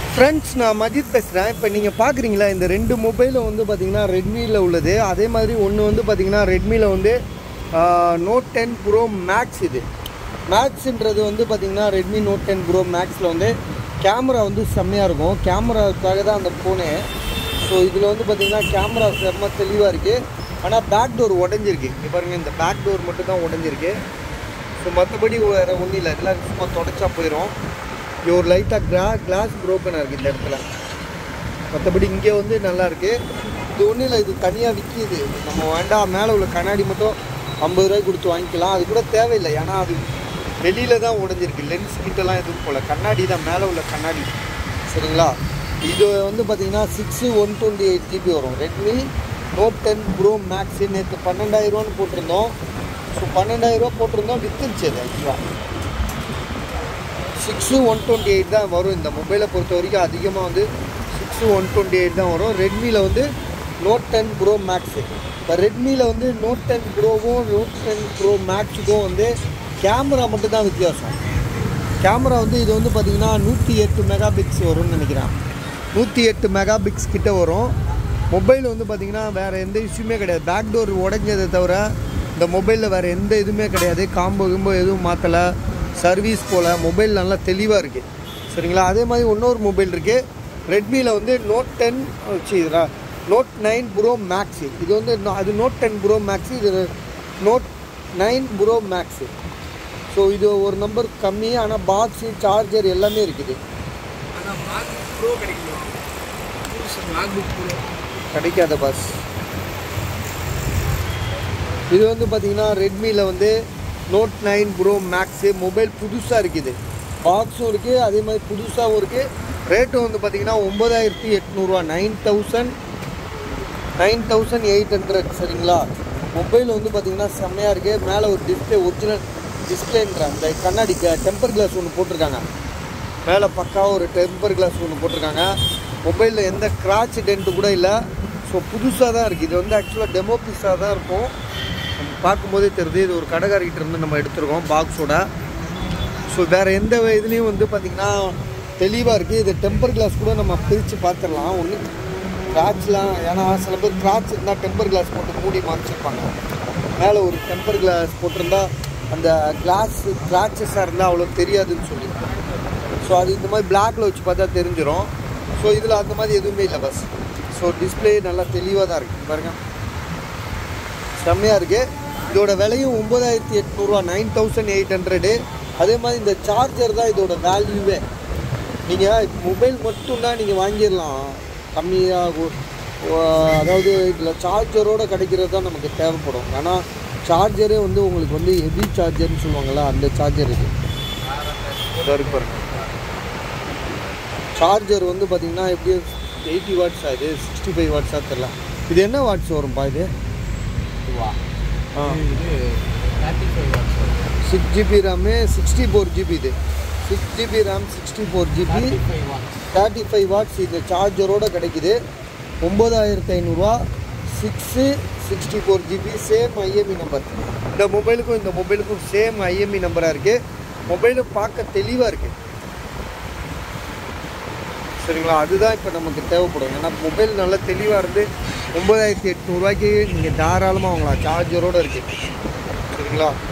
Friends, நான் மஜித் பேசுகிறேன். இப்போ நீங்கள் பார்க்குறீங்களா, இந்த ரெண்டு மொபைலும் வந்து பார்த்திங்கன்னா ரெட்மியில் உள்ளது. அதே மாதிரி ஒன்று வந்து பார்த்திங்கன்னா ரெட்மியில் வந்து நோட் 10 ப்ரோ மேக்ஸ். இது மேக்ஸுன்றது வந்து பார்த்திங்கன்னா ரெட்மி நோட் 10 ப்ரோ மேக்ஸில் வந்து கேமரா வந்து செம்மையாக இருக்கும். கேமராவுக்காக தான் அந்த ஃபோனு. ஸோ இதில் வந்து பார்த்திங்கன்னா கேமரா செம்ம தெளிவாக இருக்குது. ஆனால் பேக் டோர் உடஞ்சிருக்கு. இங்கே பாருங்கள், இந்த பேக் டோர் மட்டும் தான் உடஞ்சிருக்கு. ஸோ மற்றபடி வேறு ஒன்றும் இல்லை. இதெல்லாம் சும்மா தொடச்சா போயிடும். இங்கே ஒரு லைட்டாக கிளாஸ் ப்ரோக்கனாக இருக்குது இந்த இடத்துல. மற்றபடி இங்கே வந்து நல்லாயிருக்கு. இது ஒன்றும் இல்லை, இது தனியாக விற்கிது. நம்ம வேண்டாம், மேலே உள்ள கண்ணாடி மட்டும் 50 ரூபாய் கொடுத்து வாங்கிக்கலாம். அது கூட தேவையில்லை, ஏன்னா அது வெளியில் தான் உடஞ்சிருக்கு. லென்ஸ் கிட்டலாம் எதுவும் போல், கண்ணாடி தான் மேலே உள்ள கண்ணாடி. சரிங்களா? இது வந்து பார்த்திங்கன்னா 6/128 GB வரும். Redmi note 10 pro max. நேற்று 12,000 போட்டிருந்தோம். ஸோ 12,000 போட்டிருந்தோம், விற்றுருச்சு. அது ஆக்சுவலாக 6/128 தான் வரும். இந்த மொபைலை பொறுத்த வரைக்கும் அதிகமாக வந்து 6/128 தான் வரும். ரெட்மியில் வந்து நோட் 10 ப்ரோ மேக்ஸு. இப்போ ரெட்மியில் வந்து நோட் 10 ப்ரோவும் நோட் 10 ப்ரோ மேக்ஸுக்கும் வந்து கேமரா மட்டும் தான் வித்தியாசம். கேமரா வந்து இது வந்து பார்த்திங்கன்னா 108 மெகாபிக்ஸ் வரும்னு நினைக்கிறேன். 108 மெகாபிக்ஸ் கிட்ட வரும். மொபைல் வந்து பார்த்திங்கன்னா வேறு எந்த இஷ்யூமே கிடையாது. பேக் டோர் உடஞ்சதை தவிர இந்த மொபைலில் வேறு எந்த இதுவுமே கிடையாது. காம்போ எதுவும் மாற்றலை, சர்வீஸ் போல். மொபைல் நல்லா தெளிவாக இருக்குது. சரிங்களா? அதே மாதிரி இன்னொரு மொபைல் இருக்குது ரெட்மியில் வந்து நோட் 9 ப்ரோ மேக்ஸு. இது வந்து அது நோட் 10 ப்ரோ மேக்ஸு, இது நோட் 9 ப்ரோ மேக்ஸு. ஸோ இது ஒரு நம்பர் கம்மி. ஆனால் பாக்ஸு, சார்ஜர் எல்லாமே இருக்குது. கிடைக்காத பாஸ். இது வந்து பார்த்திங்கன்னா ரெட்மியில் வந்து நோட் 9 ப்ரோ மேக்ஸு. மொபைல் புதுசாக இருக்குது. பாக்ஸும் இருக்குது, அதே மாதிரி புதுசாகவும் இருக்குது. ரேட்டும் வந்து பார்த்திங்கன்னா 9,800 9,800. சரிங்களா? மொபைல் வந்து பார்த்திங்கன்னா செம்மையாக இருக்குது. மேலே ஒரு டிஸ்பிளே, ஒரிஜினல் டிஸ்பிளேன்ற அந்த கண்ணாடி டெம்பர் கிளாஸ் ஒன்று போட்டிருக்காங்க. மேலே பக்காவாக ஒரு டெம்பர் கிளாஸ் ஒன்று போட்டிருக்காங்க. மொபைலில் எந்த கிராட்ச் டென்ட்டு கூட இல்லை. ஸோ புதுசாக தான் இருக்குது. இது வந்து ஆக்சுவலாக டெமோ பீஸாக தான் இருக்கும். பார்க்கும்போதே தெரியுது. இது ஒரு கடைக்காரிக்கிட்ட இருந்து நம்ம எடுத்துருக்கோம் பாக்ஸோட. ஸோ வேறு எந்த இதுலேயும் வந்து பார்த்திங்கன்னா தெளிவாக இருக்குது. இது டெம்பர் கிளாஸ் கூட நம்ம பிரித்து பார்த்துடலாம். ஒன்று கிராட்ச்லாம், ஏன்னா சில பேர் கிராட்ச் இருந்தால் டெம்பர் கிளாஸ் போட்டு மூடி மறைச்சிருப்பாங்க. மேலே ஒரு டெம்பர் கிளாஸ் போட்டிருந்தா அந்த கிளாஸ் கிராச்சஸாக இருந்தால் அவ்வளோ தெரியாதுன்னு சொல்லி. ஸோ அது இந்த மாதிரி பிளாக்கில் வச்சு பார்த்தா தெரிஞ்சிடும். ஸோ இதில் அந்த மாதிரி எதுவுமே இல்லை பஸ். ஸோ டிஸ்பிளே நல்லா தெளிவாக தான் இருக்குது. பாருங்கள், செம்மையாக இருக்குது. இதோட விலையும் 9,800 9,800. அதே மாதிரி இந்த சார்ஜர் தான் இதோட வேல்யூவே. நீங்கள் மொபைல் மட்டும்தான் நீங்கள் வாங்கிடலாம் கம்மியாக. அதாவது இதில் சார்ஜரோடு கிடைக்கிறது தான் நமக்கு தேவைப்படும். ஆனால் சார்ஜரே வந்து உங்களுக்கு வந்து ஹெவி சார்ஜர்னு சொல்லுவாங்கள்ல, அந்த சார்ஜர் இது பாருங்க. சார்ஜர் வந்து பார்த்திங்கன்னா எப்படி 80 வாட்ஸ் ஆகுது, 65 வாட்ஸாக தெரில. இது என்ன வாட்ஸ் வரும்பா இது? 6 GB ரேமு, 64 GB. இது 6 GB ரேம், 64 GB, 35 வாட்ஸ். இந்த சார்ஜரோடு கிடைக்குது. 9,500 64 GB. Same IMEI number. இந்த மொபைலுக்கும் சேம் IMEI நம்பராக இருக்குது. மொபைலு பார்க்க தெளிவாக இருக்குது. சரிங்களா? அதுதான் இப்போ நமக்கு தேவைப்படும். ஏன்னா மொபைல் நல்லா தெளிவாக இருந்து 9,800 நீங்கள் தாராளமாக வாங்கலாம். சார்ஜரோடு இருக்குது. சரிங்களா?